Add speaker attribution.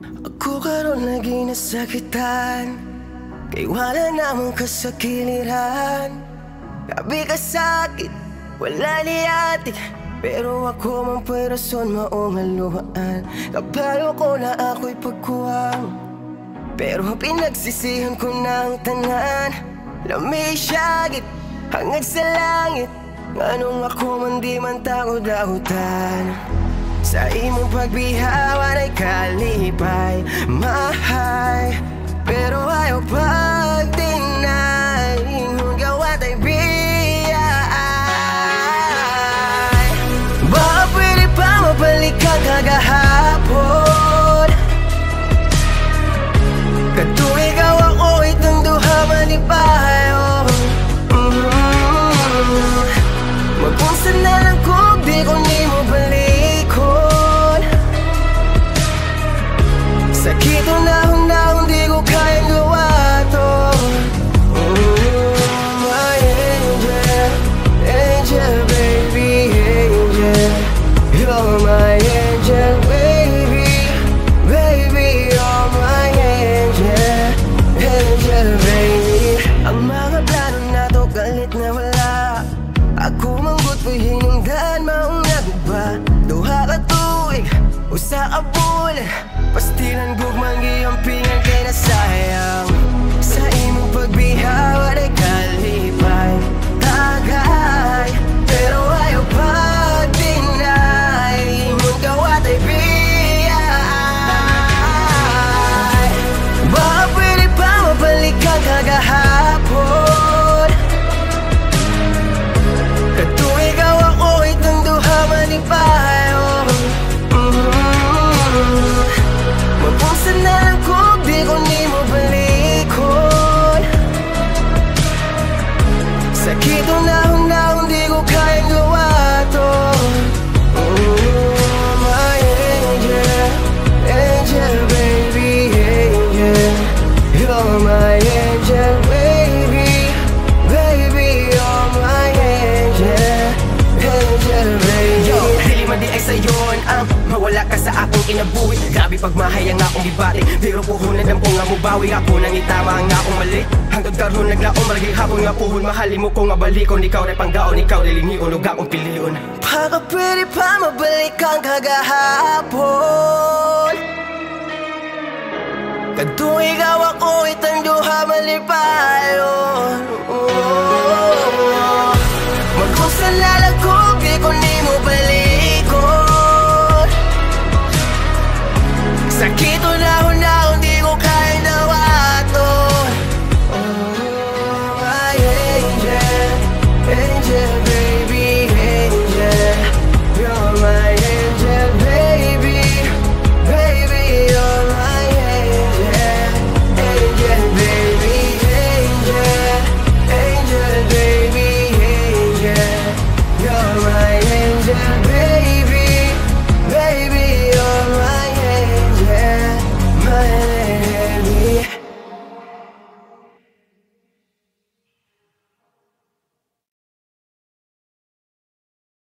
Speaker 1: Ako karon lagi nasakitan, kay wala namang kasakiliran. Gabi ka sakit, wala niyatik, pero ako man po'y rason maong haluhaan. Kapalo ko na ako'y pagkuwang, pero pinagsisihan ko na ang tanan. Lamig siyagit, hangad sa langit, nganong ako man di man takot-dakutan. Sa imong pagbihawan ay kalipay, mahay, pero ayaw pag-deny. Ingon gawat ay biyay. Baka pwede pa mabalik ka kagahapon, kadto ikaw ako itong duha manipayo. Magunsa na lang kung di ko ni mo balikon. Sakit unahon-nahon di ko kayang gawa to. My angel, angel baby, angel. You're my angel baby, baby, you're my angel, angel baby. Ang mga plano na to galit na wala, ako manggut po'y hinungdan maong naguba. Duha ka tuig, usa ka bulan, pastilan gugmang giyampingan kay nasayang. Sa imong pagbihawan ay kalipay, tagay, pero ayaw pag-deny. Imong gawat ay biyay. Baka pwede pa mabalik ka kagahapon, kadto ikaw ako itong duha manipayo. Magunsa na lang kung di ko ni mo balikon. Sakit unahon-nahon di ko kayang gawa to. My angel, angel baby, angel. You're my angel baby, baby, you're my angel, angel baby. Yo, dili man di ay sayon ang mawala ka sa akong kinabuhi. Grabe pagmahayang nga akong gibatik, pero puhunan ang nga mubawi. Ako nang itama nga akong mali, hanggang karon naglaong malagay hapon nga puhon. Mahali mo ko nga balikon, ikaw rin panggaon, ikaw rin lingion, huwag akong piliyon. Baka pwede pa mabalik kang kagahapon, kadto ikaw ako itang duha malipayon.